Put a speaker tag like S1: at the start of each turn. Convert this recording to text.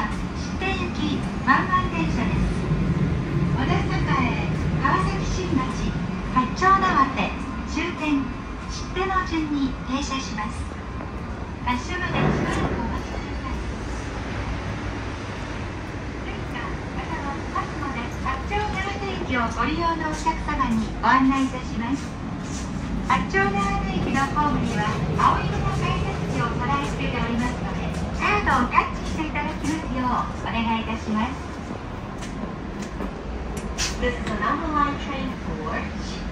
S1: は知って行き満々電車です。小田栄、川崎新町、八丁畷、終点、知っての順に停車します。発車までしばらくお待ちください。電車またはバスまで八丁畷駅をご利用のお客様にご案内いたします。八丁畷駅のホームには青色の改札機を備え付けておりますので、カードをタッチしていただきますようお願いいたします。This is an underline train for